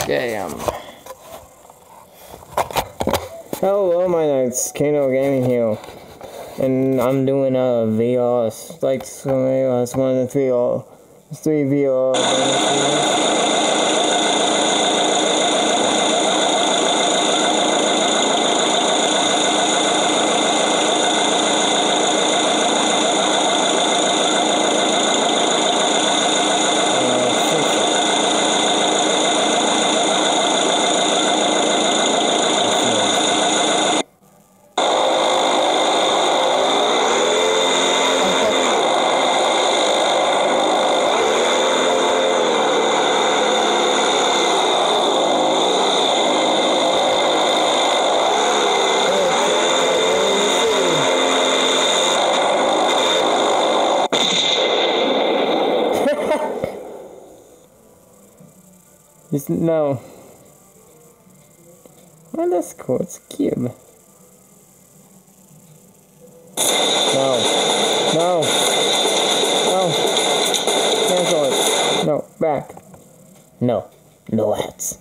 Okay, hello, my name's Kano Gaming here, and I'm doing a VR, like, it's one of the three VR No. Well, that's cool. It's a cube. No. No. No. Cancel it. No. Back. No. No ads.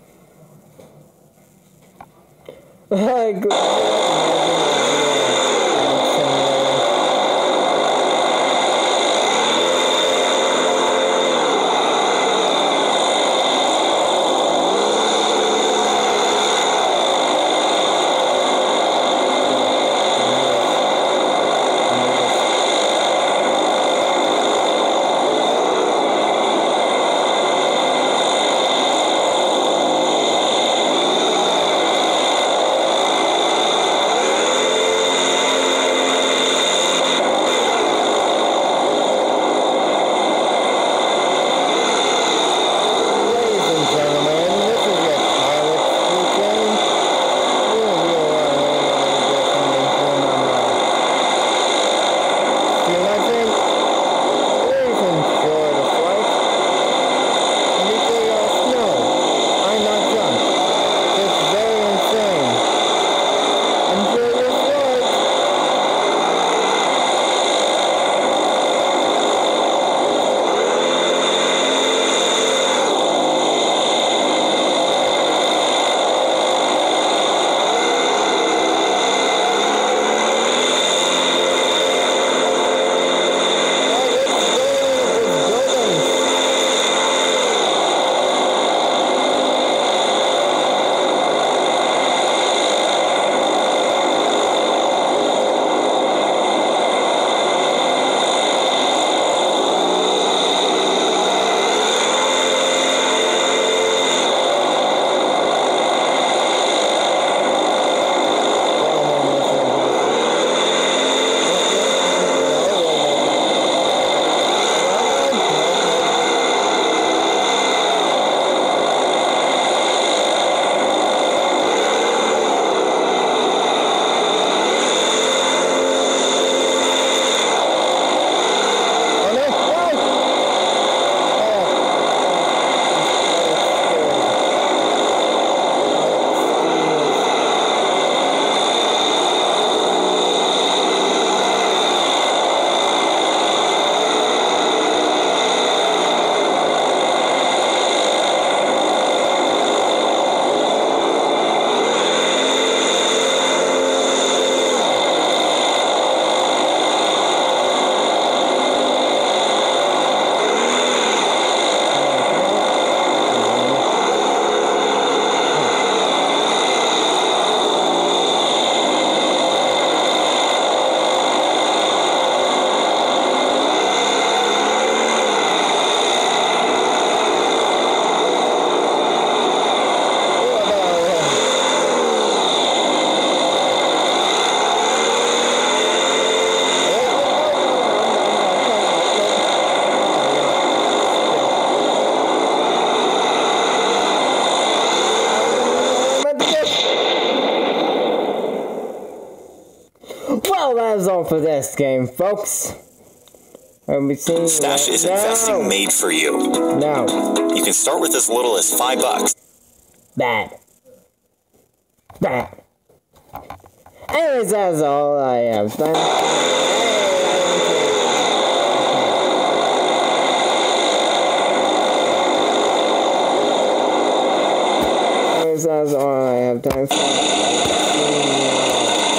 Well, that is all for this game, folks. Stash is investing made for you. No. You can start with as little as $5. Bad. Bad. Anyways, that's all I have. guys, that's all I have time for.